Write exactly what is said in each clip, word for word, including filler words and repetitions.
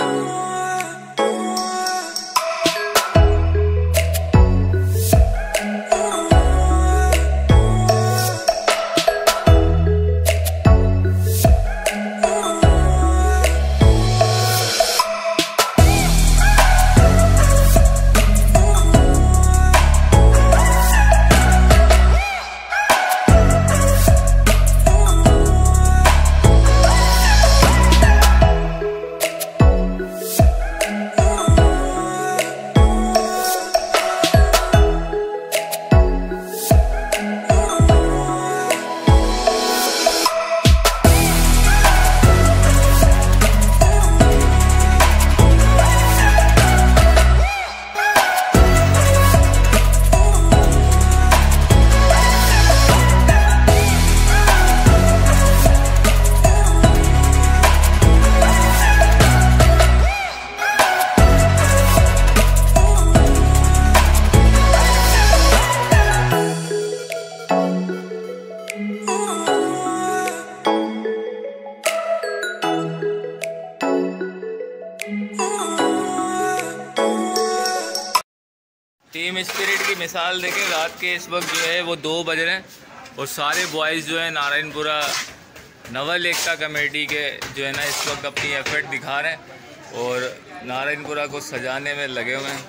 Team spirit की मिसाल देखें। रात के इस वक्त जो है वो दो बज रहे हैं और सारे बॉयज़ जो है नारायणपुरा नवल एकता कमेटी के जो है ना इस वक्त अपनी एफर्ट दिखा रहे हैं और नारायणपुरा को सजाने में लगे हुए हैं।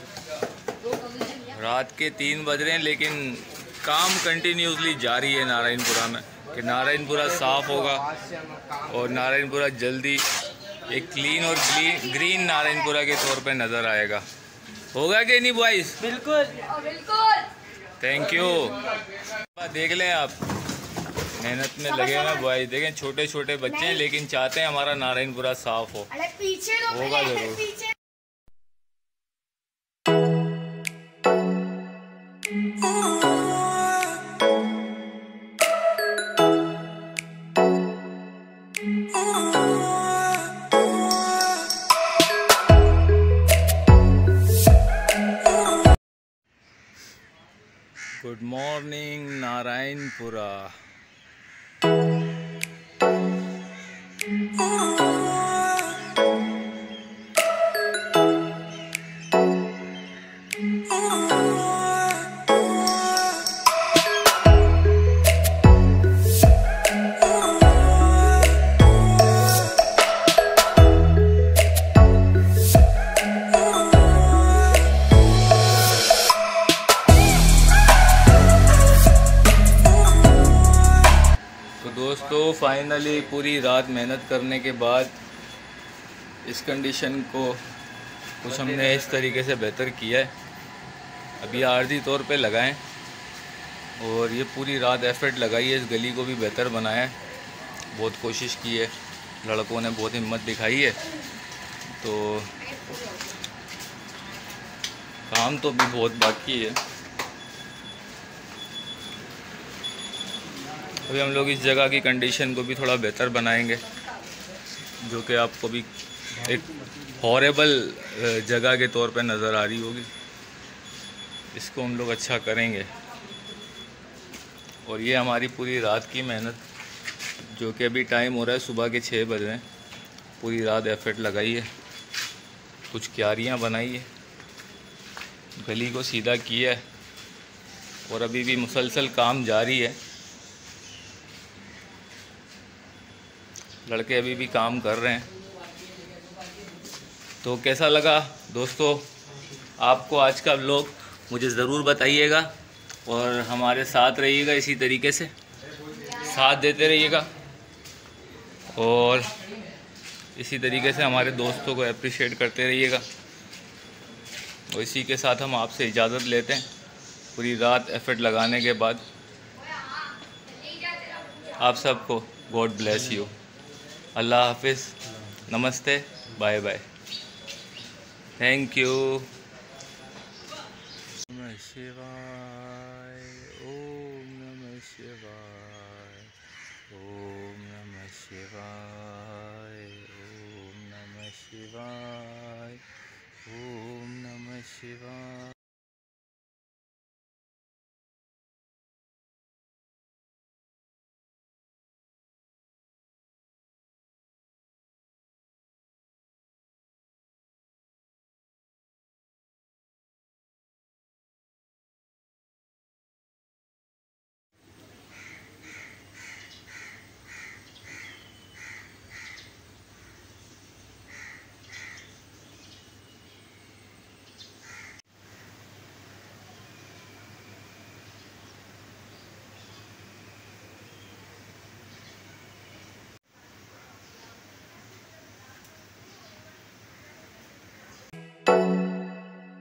रात के तीन बज रहे हैं लेकिन काम कंटिन्यूसली जारी है नारायणपुरा में कि नारायणपुरा साफ़ होगा और नारायणपुरा जल्दी एक क्लीन और ग्रीन नारायणपुरा के तौर पे नज़र आएगा। होगा कि नहीं बॉयज? बिल्कुल बिल्कुल। Thank you. देख लें आप, मेहनत में लगे हुए हैं बॉयज। देखें छोटे छोटे बच्चे हैं लेकिन चाहते हैं हमारा नारायणपुरा साफ हो। होगा जरूर। Good morning Narayanpura. दोस्तों फाइनली पूरी रात मेहनत करने के बाद इस कंडीशन को कुछ हमने इस तरीके से बेहतर किया है। अभी आर्जी तौर पे लगाएं और ये पूरी रात एफर्ट लगाई है, इस गली को भी बेहतर बनाया है। बहुत कोशिश की है, लड़कों ने बहुत हिम्मत दिखाई है। तो काम तो भी बहुत बाकी है। अभी हम लोग इस जगह की कंडीशन को भी थोड़ा बेहतर बनाएंगे, जो कि आपको भी एक हॉरेबल जगह के तौर पे नज़र आ रही होगी। इसको हम लोग अच्छा करेंगे। और ये हमारी पूरी रात की मेहनत, जो कि अभी टाइम हो रहा है सुबह के छः बज रहे हैं। पूरी रात एफर्ट लगाई है, कुछ क्यारियाँ बनाई है, गली को सीधा किया है और अभी भी मुसलसल काम जारी है। लड़के अभी भी काम कर रहे हैं। तो कैसा लगा दोस्तों आपको आज का व्लॉग, मुझे ज़रूर बताइएगा और हमारे साथ रहिएगा, इसी तरीके से साथ देते रहिएगा और इसी तरीके से हमारे दोस्तों को अप्रिशिएट करते रहिएगा। और इसी के साथ हम आपसे इजाज़त लेते हैं। पूरी रात एफर्ट लगाने के बाद आप सबको गॉड ब्लेस यू। अल्लाह हाफिज़, नमस्ते, बाय बाय, थैंक यू। नमः शिवाय, ओम नमः शिवाय, ओम नमः शिवाय, ओम नमः शिवाय, ओम नमः शिवाय।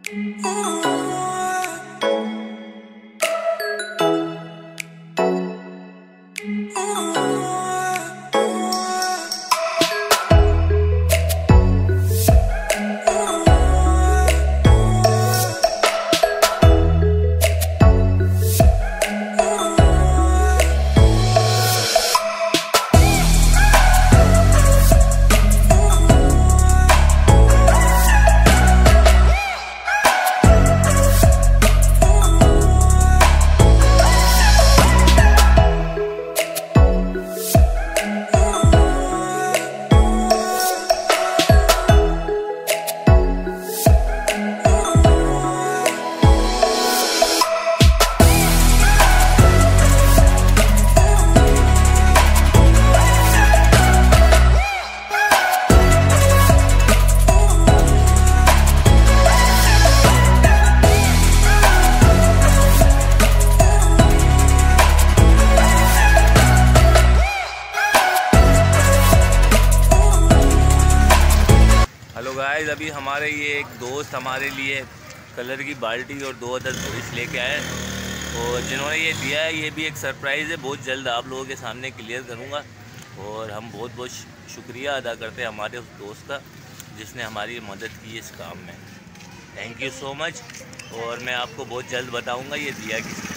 गाइस अभी हमारे ये एक दोस्त हमारे लिए कलर की बाल्टी और दो अदर ब्रश लेके आए और जिन्होंने ये दिया है ये भी एक सरप्राइज़ है, बहुत जल्द आप लोगों के सामने क्लियर करूँगा। और हम बहुत बहुत शुक्रिया अदा करते हैं हमारे उस दोस्त का जिसने हमारी मदद की इस काम में। Thank you so much. और मैं आपको बहुत जल्द बताऊँगा ये दिया किसने।